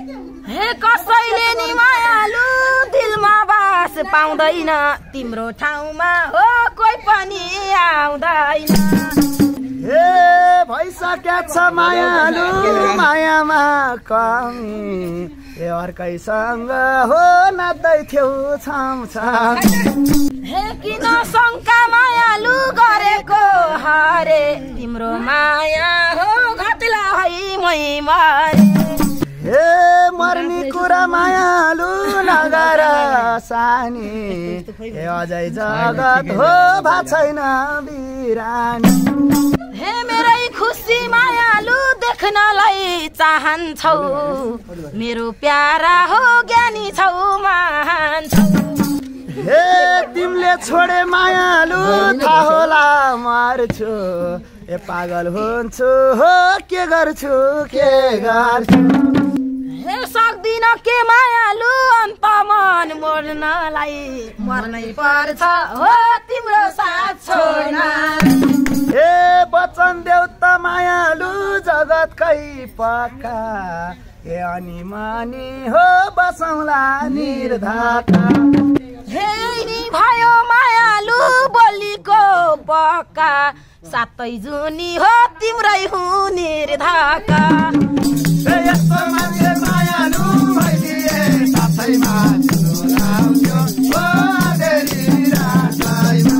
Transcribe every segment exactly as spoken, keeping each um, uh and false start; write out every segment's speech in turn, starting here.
हे कसैले नि मायालु दिलमा बास पाउँदैन तिम्रो ठाउँमा हो कोही पनि आउँदैन हे भइसक्या छ मायालु मायामा कमी ए अर्कैसँग हो नाच्दै थियौ छामछाम हे किन शङ्का मायालु गरेको हरे तिम्रो माया हो घटला है मै मरे हे मर्ने कुरा मायालु नगर सानी ए अझै जगत हो भा छैन बिरानी हे मेरै खुसी मायालु देख्नलाई चाहन्छौ मेरो प्यारा हो ज्ञानी छौ महान छौ हे तिमीले छोडे मायालु थाहा होला मर्छु ए पागल हुन्छु हो के गर्छु के गर्छु हे सक्दिन के मायालु अन्त मन मोड्नलाई मर्नै पर्छ हो तिम्रो साथ छोड्न हे वचन देऊ त मायालु जगतकै पक्का ए अनि मानी हो बसौँला निर्धक्का हे नि भयो मायालु बोलीको पक्का सातै जुनी हो तिम्रै हुने निर्धक्का ए यस्तो मान्छे मायालु भइदिए साथैमा सुनाउँथ्यो हो अँधेरी रातैमा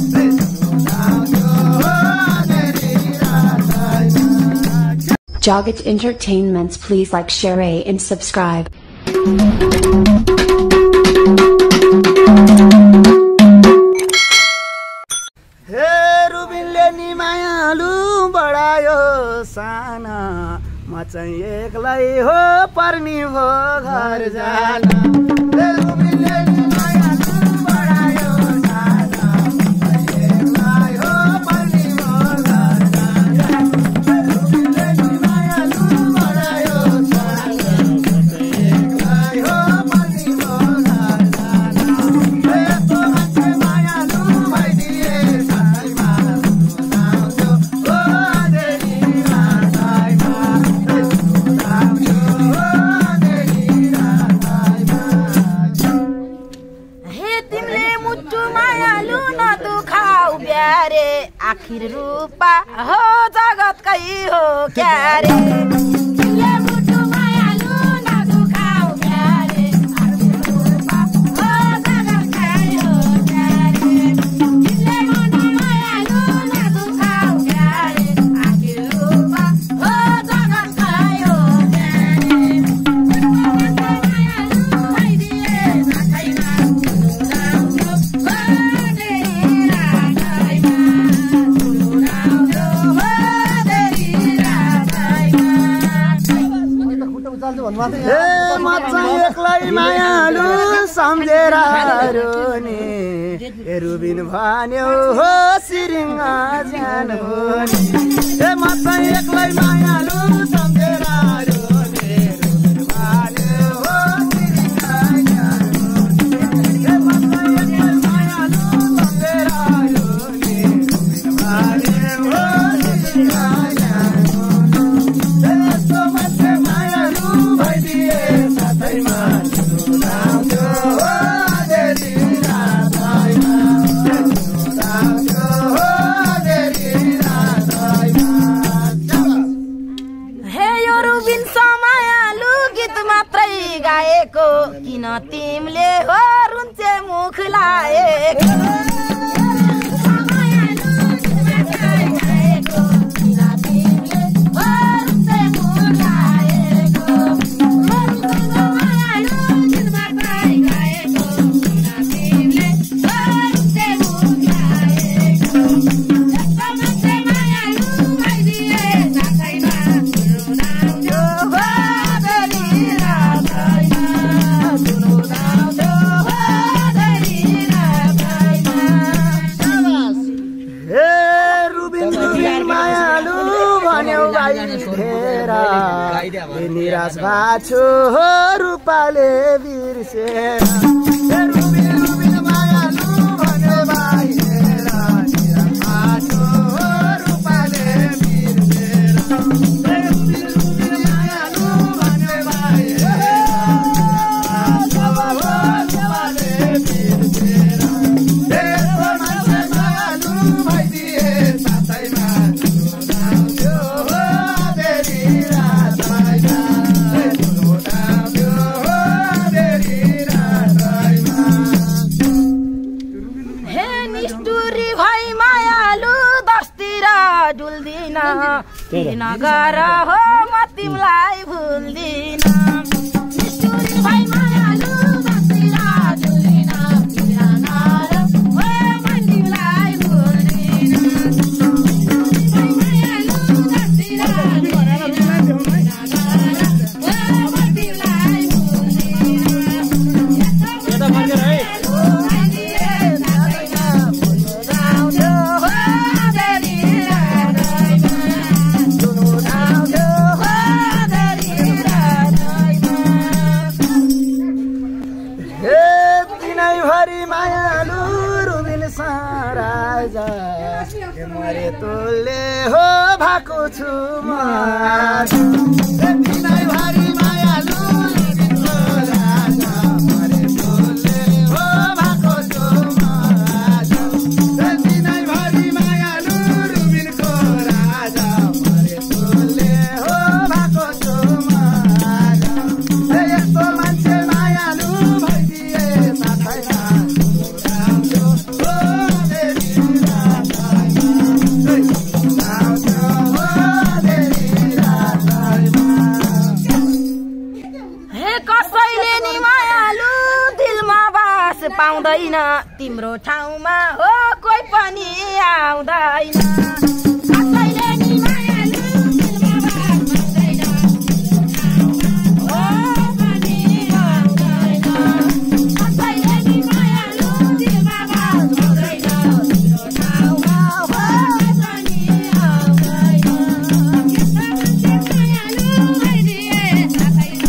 Joggit Entertainments, please like, share, and subscribe. हे रुबिनले नि मायालु बढायो साना म चाहिँ एक्लै हो पर्नी हो घर जान हे रुबिनले नि मायालु बढायो साना म एक्लै हो पर्नी हो घर जान हे रुबिनले नि मायालु बढायो साना म एक्लै हो पर्नी हो घर जान हे यस्तो मान्छे मायालु भइदिए साथैमा सुनाउँथ्यो हो अँधेरी रातैमा सुनाउँथ्यो हो अँधेरी रातैमा हे तिमीले मुटु मायालु नदुखाउ ब्यारे आखिर रूपा हो जगतकै हो क्यारे तिमीले मुटु मायालु नदुखाउ ब्यारे आखिर रूपा हो जगतकै हो क्यारे तिमीले मुटु मायालु नदुखाउ ब्यारे आखिर रूपा हो जगतकै हो क्यारे मायालु भइदिए साथैमा सुनाउँथ्यो हो अँधेरी रातैमा सुनाउँथ्यो हो अँधेरी रातैमा हे म चाहिँ एक्लै मायालु सम्झेर रोने ए रुबिन भन्यो हो सिरिङ ज्यान हुने हे म चाहिँ एक्लै मायालु सम्झेर रोने रुबिन भन्यो हो सिरिङ ज्यान हुने हे म चाहिँ एक्लै मायालु सम्झेर रोने रुबिन भन्यो हो सिरिङ ज्यान हुने हे यस्तो मान्छे मायालु भइदिए साथैमा सुनाउँथ्यो हो अँधेरी रातैमा सुनाउँथ्यो हो अँधेरी रातैमा हे यो रुबिन मायालु गीत मात्रै गाएको किन तिमीले हो रुन्चे मुख लाएको निराश भएको हो रूपाले बिर्सेर हे रुबिन रुबिन मायालु भन्यो भाइहेर निराश भएको हो रूपाले बिर्सेर हे रुबिन रुबिन मायालु भन्यो भाइहेर नगर हो म तिमीलाई भुल्दिन निष्ठुरी भाइ मायालु बसिरा जुलिन नगर हो म तिमीलाई भुल्दिन भाइ मायालु बसिरा जुलिन नगर हो म तिमीलाई भुल्दिन यता फर्केर है मरे तोले हो भएको छु म दिनै भरि मायालु राजा मरे तोले हो भएको छु म दिनै भरि मायालु रुबिनको राजा मरे तोले हो भएको छु म यस्तो मान्छे मायालु भइदिए साथैमा पाउँदैन तिम्रो ठाउँमा हो कोही पनि आउँदैन कसैले नि मायालु दिलमा बास पाउँदैन हो पनि आउँदैन कसैले नि मायालु दिलमा बास पाउँदैन तिम्रो ठाउँमा हो पनि आउँदैन मायालु भइदिए साथैमा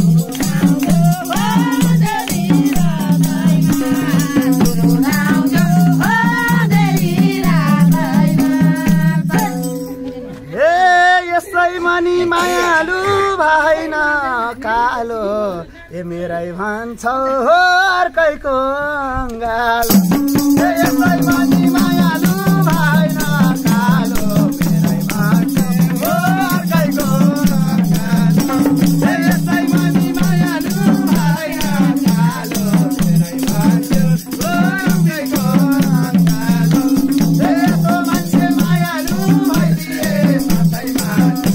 मनी मायालु भएन कालो ए मेरै भन्छौ हो अर्कैको अङ्गालो यसै मनी मायालु भएन कालो मेरै भन्छौ हो अर्कैको अङ्गालो यसै मनी मायालु भएन कालो मेरै भन्छौ हो अर्कैको अङ्गालो यस्तो मान्छे मायालु भइदिए साथैमा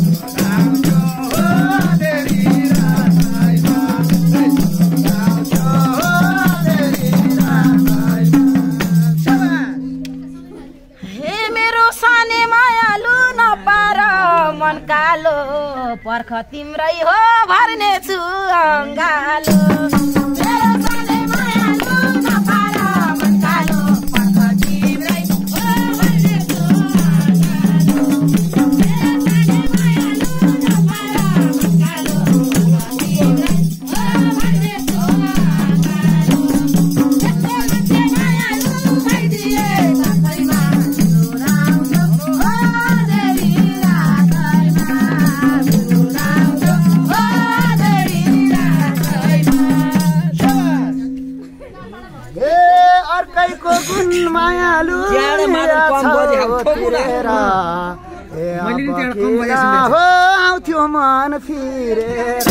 कालो पर्ख तिम्रै हो भर्ने छु अङ्गालो मेरो साले मायालु नपार मन कालो पर्ख तिम्रै हो भर्ने छु अङ्गालो मेरो साले मायालु नपार मन कालो पर्ख तिम्रै हो भर्ने छु अङ्गालो यस्तो मान्छे मायालु भइदिए साथैमा सुनाउँछु हो देवी अर्कैको गुण मायालु हो आउँथ्यो मन फिरेर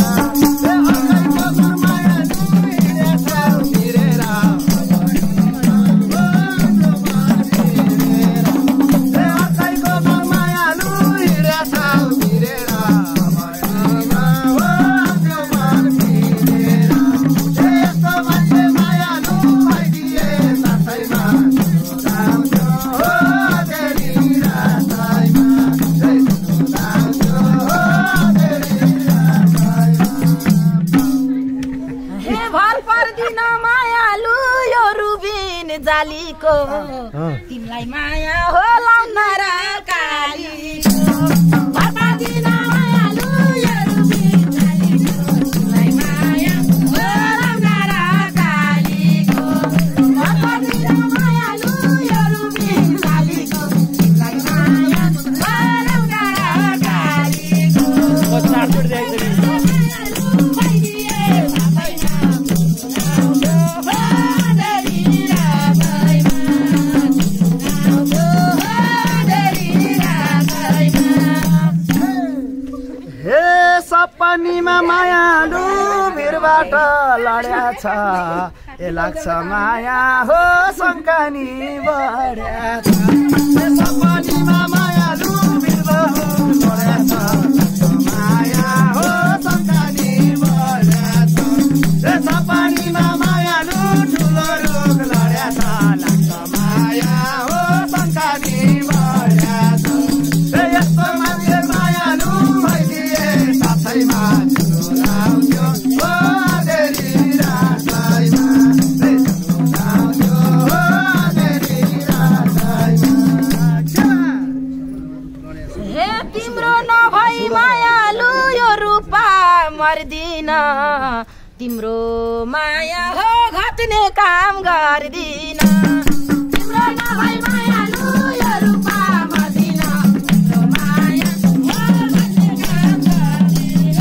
जालीको तिमीलाई माया हो लाउन र कालीको भर्पादिन मायालु यो रुबिन जालीको तिमीलाई माया हो लाउन र कालीको भर्पादिन मायालु यो रुबिन जालीको तिमीलाई माया हो लाउन र कालीको सपनीमा मायालु भिरबाट लड्या छ ए लाग्छ माया हो शङ्कानी बढ्या छ सपनीमा मायालु भिरबाट तिम्रो माया हो घट्ने काम गर्दिन तिम्रो नभई मायालु यो रूपा मर्दिन तिम्रो माया हो घट्ने काम गर्दिन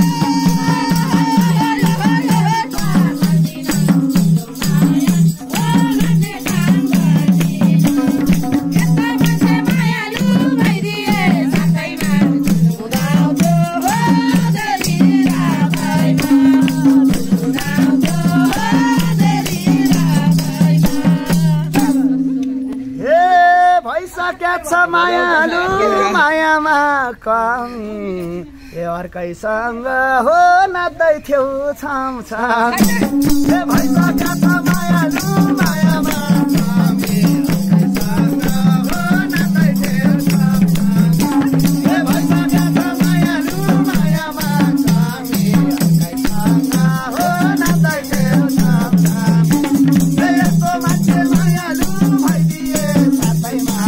छ मायालु मायामा कमी ए अर्कैसँग हो नाच्दै थियौ छाम छाम ए भइसक्या छ मायालु मायामा कमी अर्कैसँग हो नाच्दै थियौ छाम छाम ए भइसक्या छ मायालु मायामा कमी अर्कैसँग हो नाच्दै थियौ छाम छाम ए यस्तो मान्छे मायालु भइदिए साथैमा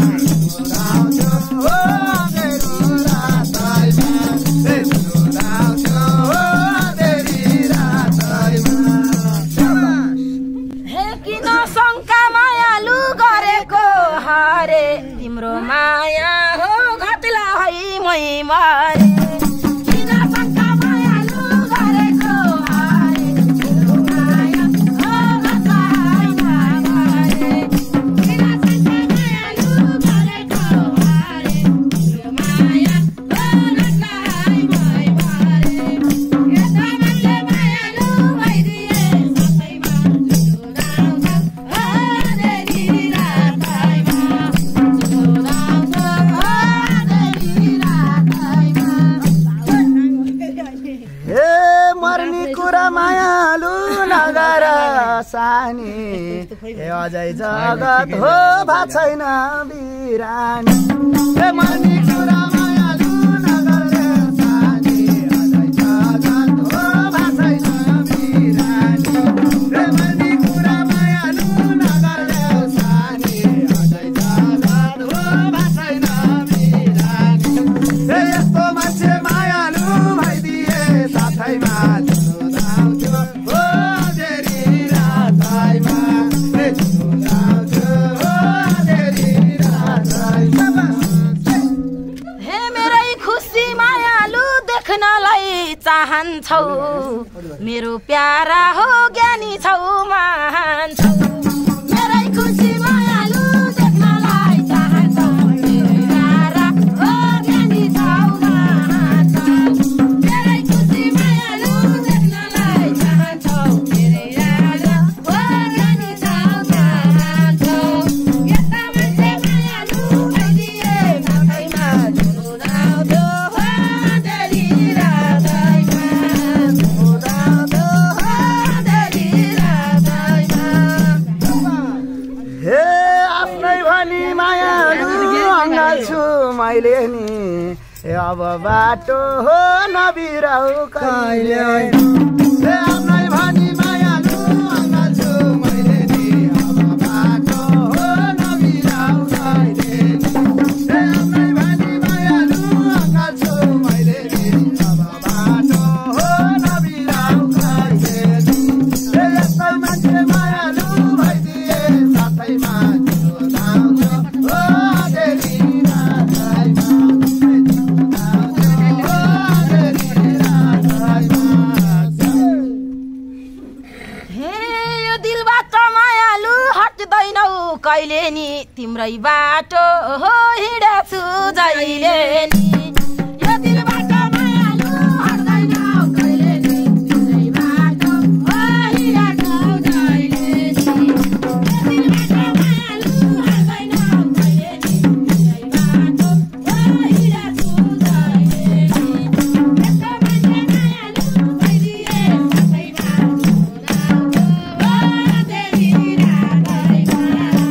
तिम्रो माया हो घटला है मै मारे किन शङ्का मायालु गरेको हारे तिम्रो माया हो घटला है मै मारे किन शङ्का मायालु गरेको हारे तिम्रो माया हो घटला है मै मारे यता मान्छे मायालु भइदिए सबैमा जुराउँछ हो देरी रातैमा मर्नी कुरा मायालु नगर सानी ए अझै जगत हो भा छैन बिरानी ए मर्नी कुरा मायालु नगर सानी अझै जगत हो भा छैन बिरानी ए मर्नी कुरा मायालु नगर सानी अझै जगत हो भा छैन बिरानी ए यस्तो मान्छे मायालु भइदिए साथैमा चाहन्छौ मेरो प्यारा हो ज्ञानी छौ महान छौ मेरै खुसी मायालु देख्नलाई चाहन्छौ मेरो प्यारा हो ज्ञानी छौ महान छौ मेरै खुसी मायालु देख्नलाई चाहन्छौ मेरो प्यारा हो ज्ञानी छौ महान छौ यता मान्छे मायालु भइदिए सबैमा जुराउँछौ हो देरी रात मैले नि ए अब बाटो हो नबिराउ कहिले ए आफ्नै भनी मायालु छु मैले नि अब बाटो हो नबिराउ कहिले ए आफ्नै भनी मायालु छु मैले नि अब बाटो हो नबिराउ कहिले ए यस्तै मान्छे मायालु भइदिए साथैमा कहिले नि तिम्रै बाटो हो हिँडेछु जहिले नि यो दिलबाट मायालु हट्दैन कहिले नि तिम्रै बाटो हो हिँडेछु जहिले नि यो दिलबाट मायालु हट्दैन कहिले नि तिम्रै बाटो हो हिँडेछु जहिले नि यस्तो मान्छे मायालु भइदिए सबैमा जुराउँछौ हो देरी रातैमा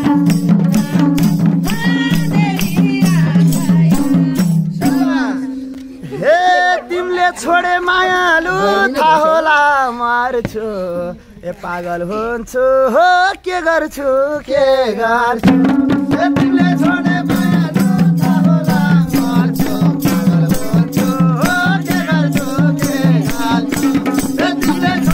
छोडे मायालु थाहा होला मर्छु ए पागल हुन्छु हो के गर्छु के गर्छु ए तिमीले छोडे मायालु थाहा होला मर्छु पागल हुन्छु हो के गर्छु के गर्छु ए तिमीले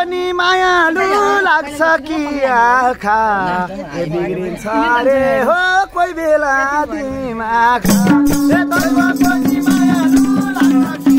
नि मायालु लाग्छ कि आँखा ए बिग्रिन्छ रे हो कोही बेला दिमाग ए दैवको नि मायालु लाग्छ कि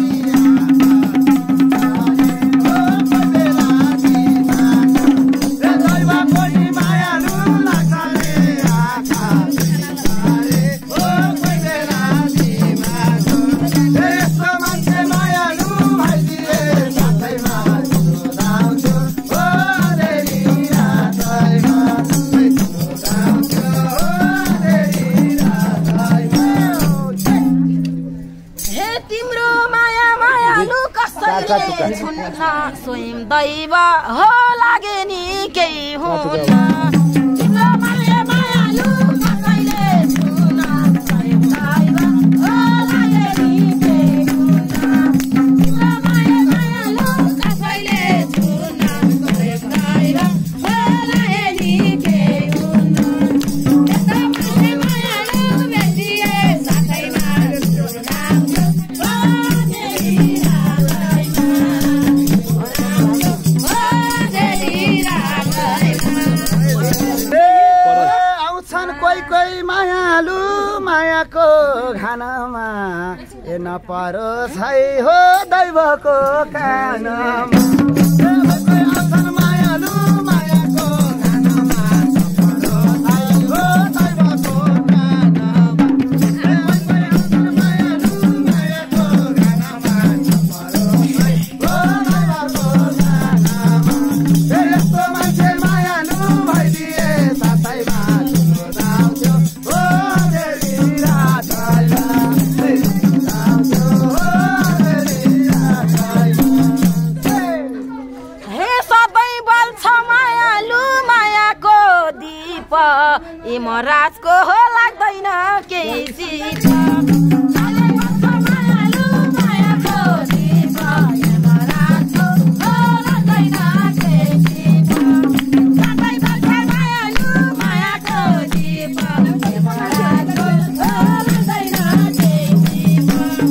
स्वयं दैव हो लागे नि केही हुन्न तिम्रो माया मायालु कसैले छुन स्वयं दैव हो लागे नि केही हुन्न तिम्रो माया मायालु कसैले छुन स्वयं दैव हो लागे नि केही हुन्न यस्तो माया मायालु बेसिए साथैमा सुनाउँछु कोही कोही मायालु मायाको खानामा ए नपरोस् है हो दैवको कानमा मायालु मायाको खानामा नपरोस् है हो दैवको कानमा मायालु मायाको खानामा नपरोस् है हो दैवको कानमा यस्तो मान्छे मायालु भइदिए साथैमा ए म राजको हो लाग्दैन केही सिप मायालु मायाको दीप ए म राजको हो लाग्दैन केही सिप सबै बल्छ मायालु मायाको दीप ए म राजको हो लाग्दैन केही सिप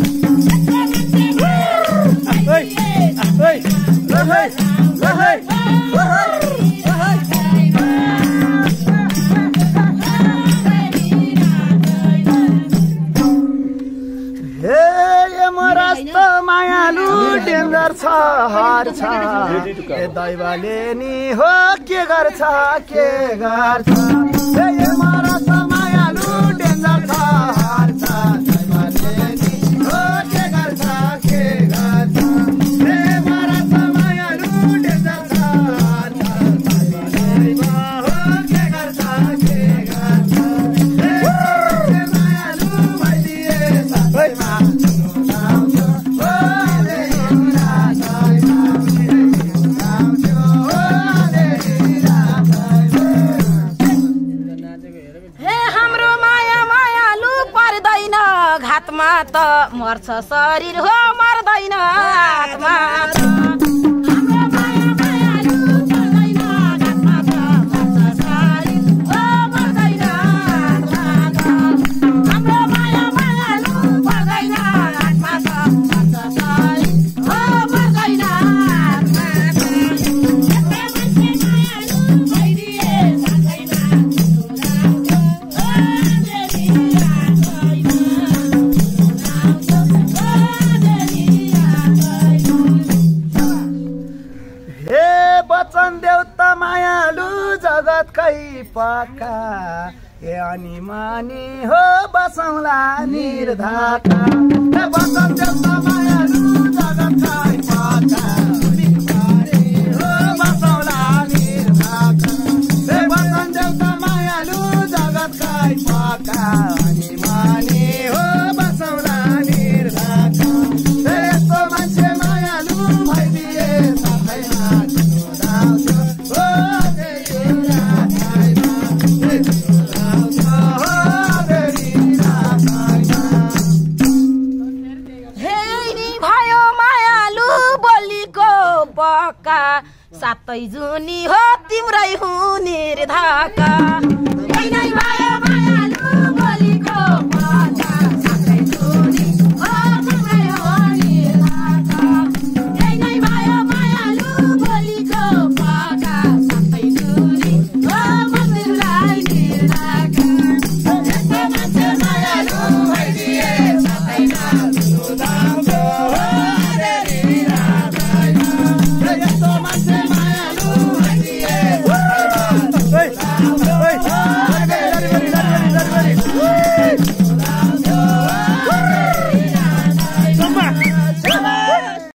मायालु डेन्जर छ हर छ ए दैवले नि हो के गर्छ के गर्छ ए मरा छ मायालु डेन्जर छ हर छ दैवले नि हो के गर्छ के गर्छ ए मरा छ मायालु डेन्जर छ हर छ दैवले हो के गर्छ के गर्छ ए मायालु भइदिए सबैमा घातमा त मर्छ शरीर हो मर्दैन आत्मा त हाम्रो माया मायालु पर्दैन घातमा त मर्छ शरीर हो मर्दैन आत्मा त हाम्रो माया मायालु पर्दैन घातमा त मर्छ शरीर हो मर्दैन आत्मा त यस्तो मान्छे मायालु भइदिए साथैमा वचन देउता मायालु जगतकै पक्का ए अनि मानी हो बसौँला निर्धक्का ए वचन देउता मायालु जगतकै पक्का हो बसौँला निर्धक्का ए वचन देउता मायालु जगतकै पक्का अनि मानी हो बसौँला निर्धक्का ए यस्तो मान्छे मायालु भइदिए सबैमा सातै जुनी हो तिम्रै हुँ निर्धक्का।